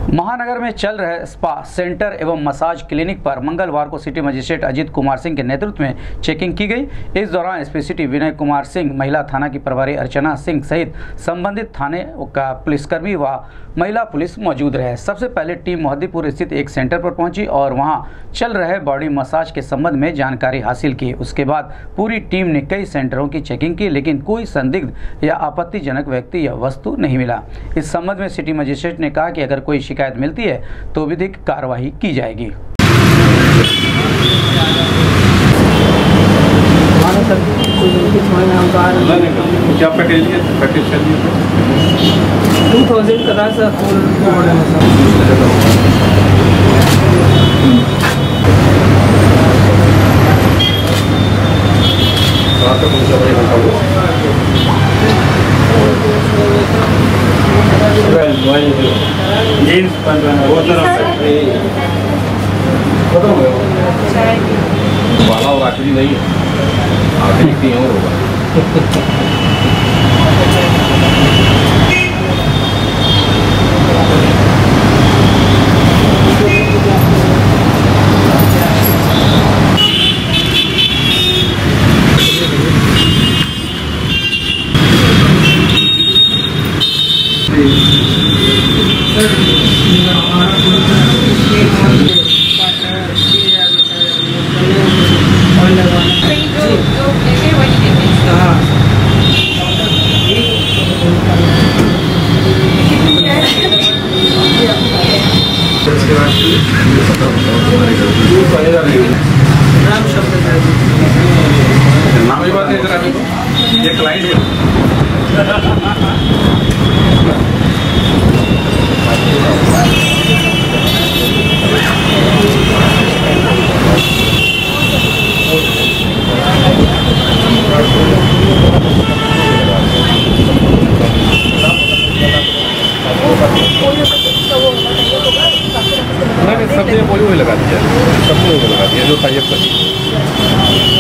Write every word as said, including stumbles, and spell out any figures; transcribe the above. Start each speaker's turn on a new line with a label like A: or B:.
A: महानगर में चल रहे स्पा सेंटर एवं मसाज क्लिनिक पर मंगलवार को सिटी मजिस्ट्रेट अजीत कुमार सिंह के नेतृत्व में चेकिंग की गई। इस दौरान एसपी सिटी विनय कुमार सिंह, महिला थाना की प्रभारी अर्चना सिंह सहित संबंधित थाने का पुलिसकर्मी व महिला पुलिस मौजूद रहे। सबसे पहले टीम मोहद्दीपुर स्थित एक सेंटर पर पहुंची और वहां चल रहे बॉडी मसाज के संबंध में जानकारी हासिल की। उसके बाद पूरी टीम ने कई सेंटरों की चेकिंग की, लेकिन कोई संदिग्ध या आपत्तिजनक व्यक्ति या वस्तु नहीं मिला। इस संबंध में सिटी मजिस्ट्रेट ने कहा कि अगर कोई शिकायत मिलती है तो विधिक कार्रवाई की जाएगी।
B: क्या पैकेज है? पैकेज
C: टू थाउजेंड का था फुल
B: जीन्स वो तरफ वाला और आखिरी नहीं है, आखिरी कहीं और होगा। नाम ही बात है, ये क्लाइंट है। नहीं सब जगह बोली वही लगा दिया, सब वही लगा दिया जो टाइप कर